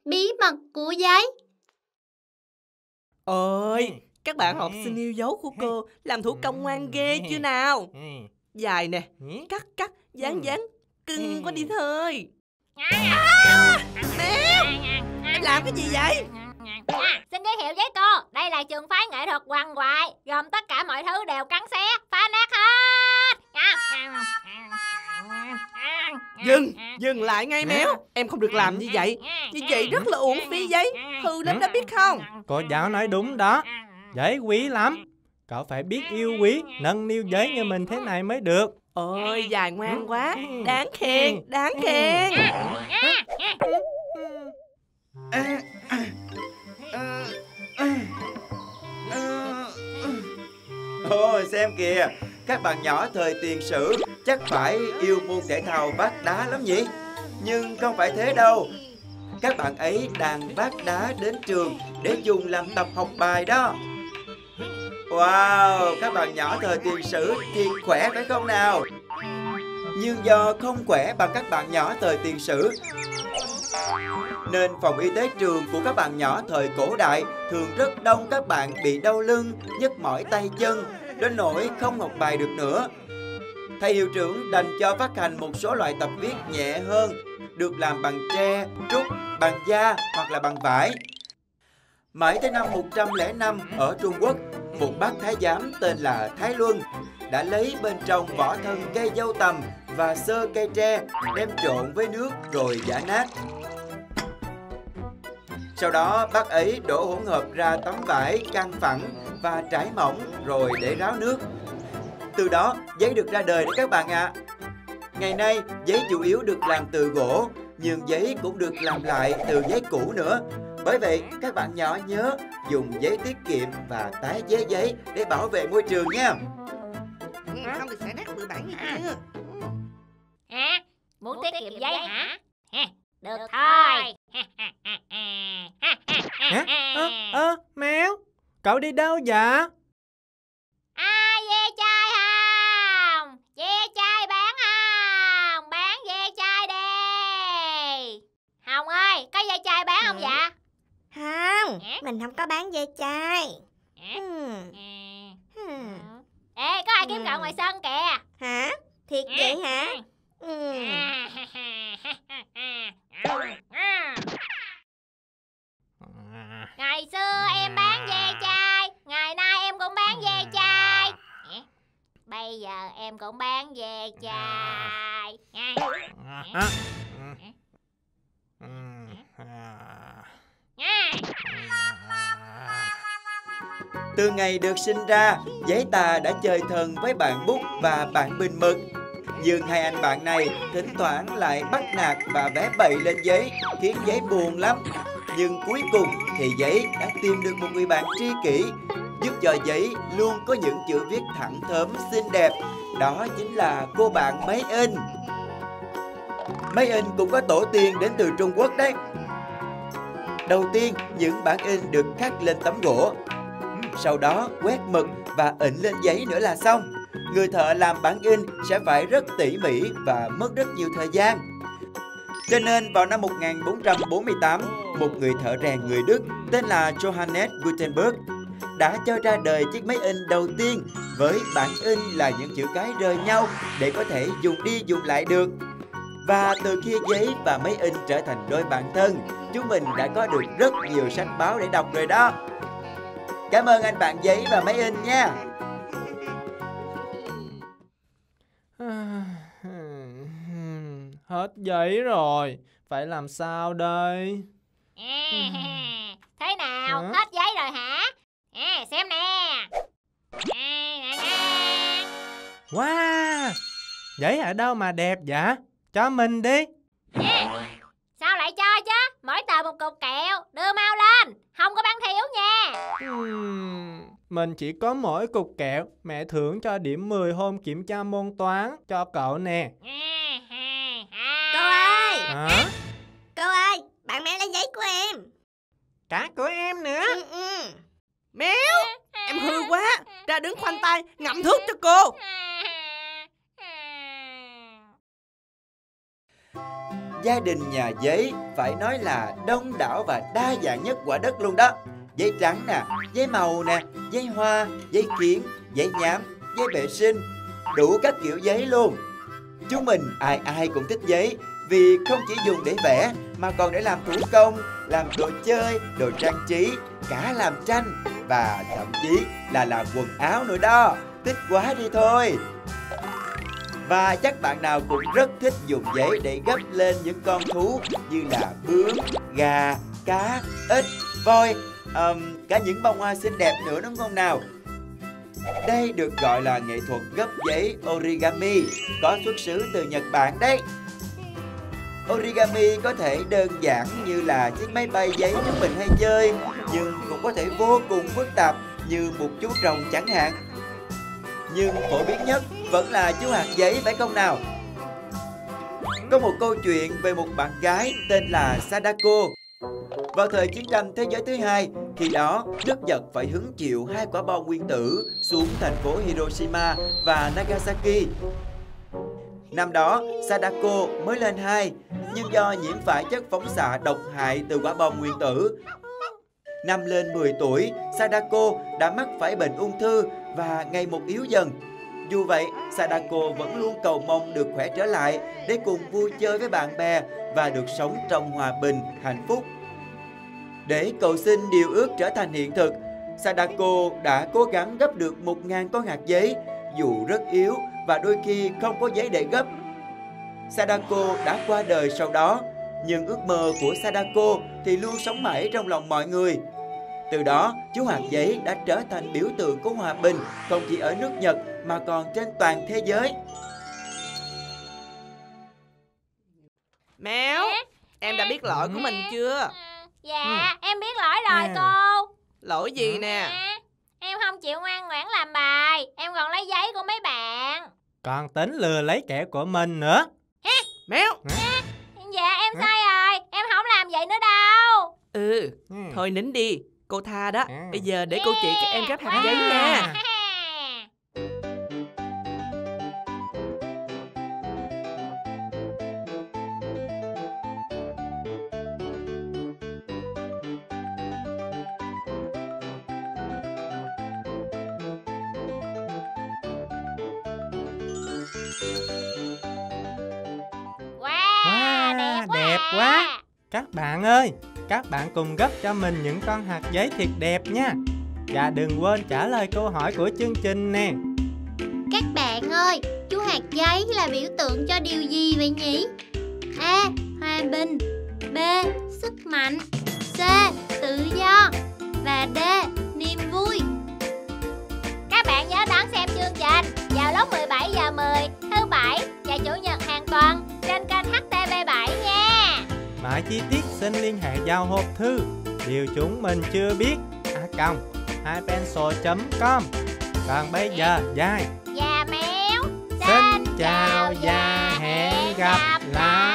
Bí mật của giấy. Ôi, các bạn học sinh yêu dấu của cô làm thủ công ngoan ghê chưa nào? Dài nè, cắt, dán, cưng quá đi thôi. Mèo, em làm cái gì vậy? Xin giới thiệu với cô, đây là trường phái nghệ thuật Hoàng Hoại, gồm tất cả mọi thứ đều cắn xé, phá nát hết. Dừng lại ngay Méo. Em không được làm như vậy. Như vậy rất là uổng phí giấy. Hư lắm đó biết không? Cô giáo nói đúng đó. Giấy quý lắm. Cậu phải biết yêu quý, nâng niu giấy như mình thế này mới được. Ôi, dài ngoan quá. Đáng khen, đáng khen. Ồ, xem kìa, các bạn nhỏ thời tiền sử chắc phải yêu môn thể thao vác đá lắm nhỉ? Nhưng không phải thế đâu. Các bạn ấy đang vác đá đến trường để dùng làm tập học bài đó. Wow, các bạn nhỏ thời tiền sử thì khỏe phải không nào? Nhưng do không khỏe bằng các bạn nhỏ thời tiền sử, nên phòng y tế trường của các bạn nhỏ thời cổ đại thường rất đông các bạn bị đau lưng, nhức mỏi tay chân, đến nỗi không học bài được nữa. Thầy hiệu trưởng đành cho phát hành một số loại tập viết nhẹ hơn, được làm bằng tre, trúc, bằng da hoặc là bằng vải. Mãi tới năm 105 ở Trung Quốc, một bác thái giám tên là Thái Luân đã lấy bên trong vỏ thân cây dâu tằm và xơ cây tre đem trộn với nước rồi giã nát. Sau đó bác ấy đổ hỗn hợp ra tấm vải căng phẳng và trải mỏng rồi để ráo nước. Từ đó giấy được ra đời đấy các bạn ạ. Ngày nay giấy chủ yếu được làm từ gỗ, nhưng giấy cũng được làm lại từ giấy cũ nữa. Bởi vậy các bạn nhỏ nhớ dùng giấy tiết kiệm và tái chế giấy để bảo vệ môi trường nha. Không thì sẽ nát bụi bặm như kia. Hả? Muốn tiết kiệm giấy hả? Được thôi. Hả? Mèo, cậu đi đâu vậy? Ai ve chai không? Ve chai bán không? Bán ve chai đi. Hồng ơi, có ve chai bán không dạ? Không, mình không có bán ve chai. Ê, có ai kiếm cậu ngoài sân kìa. Hả? Thiệt vậy hả? Ngày xưa em bán ve chai, ngày nay em cũng bán ve chai. Bây giờ em cũng bán ve chai. Từ ngày được sinh ra, giấy tà đã chơi thân với bạn bút và bạn bình mực. Nhưng hai anh bạn này thỉnh thoảng lại bắt nạt và vẽ bậy lên giấy, khiến giấy buồn lắm. Nhưng cuối cùng thì giấy đã tìm được một người bạn tri kỷ, giúp cho giấy luôn có những chữ viết thẳng thớm xinh đẹp. Đó chính là cô bạn máy in. Máy in cũng có tổ tiên đến từ Trung Quốc đấy. Đầu tiên, những bản in được khắc lên tấm gỗ. Sau đó quét mực và in lên giấy nữa là xong. Người thợ làm bản in sẽ phải rất tỉ mỉ và mất rất nhiều thời gian. Cho nên vào năm 1448, một người thợ rèn người Đức tên là Johannes Gutenberg đã cho ra đời chiếc máy in đầu tiên với bản in là những chữ cái rời nhau để có thể dùng đi dùng lại được. Và từ khi giấy và máy in trở thành đôi bạn thân, chúng mình đã có được rất nhiều sách báo để đọc rồi đó. Cảm ơn anh bạn giấy và máy in nha. Hết giấy rồi, phải làm sao đây? Thế nào, hết giấy rồi hả? Xem nè. Wow, giấy ở đâu mà đẹp vậy? Cho mình đi. Sao lại cho chứ? Mỗi tờ một cục kẹo, đưa mau lên, không có bán thiếu nha. Mình chỉ có mỗi cục kẹo, mẹ thưởng cho điểm 10 hôm kiểm tra môn toán cho cậu nè. Cô ơi! Hả? Cô ơi, bạn Mèo lấy giấy của em. Cả của em nữa. Méo, em hư quá. Ra đứng khoanh tay, ngậm thuốc cho cô. Gia đình nhà giấy phải nói là đông đảo và đa dạng nhất quả đất luôn đó. Giấy trắng nè, giấy màu nè, giấy hoa, giấy kiến, giấy nhám, giấy vệ sinh, đủ các kiểu giấy luôn. Chúng mình ai ai cũng thích giấy, vì không chỉ dùng để vẽ mà còn để làm thủ công, làm đồ chơi, đồ trang trí, cả làm tranh và thậm chí là làm quần áo nữa đó. Thích quá đi thôi. Và chắc bạn nào cũng rất thích dùng giấy để gấp lên những con thú như là bướm, gà, cá, ếch, voi, cả những bông hoa xinh đẹp nữa, đúng không nào? Đây được gọi là nghệ thuật gấp giấy origami, có xuất xứ từ Nhật Bản đấy. Origami có thể đơn giản như là chiếc máy bay giấy chúng mình hay chơi, nhưng cũng có thể vô cùng phức tạp như một chú rồng chẳng hạn. Nhưng phổ biến nhất vẫn là chú hạt giấy, phải không nào? Có một câu chuyện về một bạn gái tên là Sadako. Vào thời chiến tranh thế giới thứ hai, khi đó nước Nhật phải hứng chịu 2 quả bom nguyên tử xuống thành phố Hiroshima và Nagasaki. Năm đó, Sadako mới lên 2, nhưng do nhiễm phải chất phóng xạ độc hại từ quả bom nguyên tử. Năm lên 10 tuổi, Sadako đã mắc phải bệnh ung thư và ngày một yếu dần. Dù vậy, Sadako vẫn luôn cầu mong được khỏe trở lại để cùng vui chơi với bạn bè và được sống trong hòa bình, hạnh phúc. Để cầu xin điều ước trở thành hiện thực, Sadako đã cố gắng gấp được 1000 con hạt giấy, dù rất yếu và đôi khi không có giấy để gấp. Sadako đã qua đời sau đó, nhưng ước mơ của Sadako thì luôn sống mãi trong lòng mọi người. Từ đó, chú hạt giấy đã trở thành biểu tượng của hòa bình, không chỉ ở nước Nhật mà còn trên toàn thế giới. Mèo, em đã biết lỗi của mình chưa? Dạ, em biết lỗi rồi cô. Lỗi gì nè? Em không chịu ngoan ngoãn làm bài, em còn lấy giấy của mấy bạn. Còn tính lừa lấy kẹo của mình nữa. Mèo. Dạ em sai rồi, em không làm vậy nữa đâu. Thôi nín đi, cô tha đó. Bây giờ để cô chị các em gấp hạt giấy nha. Đẹp quá. Các bạn ơi, các bạn cùng gấp cho mình những con hạt giấy thiệt đẹp nha. Và đừng quên trả lời câu hỏi của chương trình nè. Các bạn ơi, chú hạt giấy là biểu tượng cho điều gì vậy nhỉ? A. Hòa bình, B. Sức mạnh, C. Tự do và D. Niềm vui. Các bạn nhớ đón xem chương trình vào lúc 17 giờ 10 thứ Bảy và Chủ nhật hàng tuần trên kênh HTV7 nha. Mọi chi tiết xin liên hệ vào hộp thư điều chúng mình chưa biết @hipencil.com. Còn bây giờ, Giai và Mèo xin chào và hẹn gặp lại.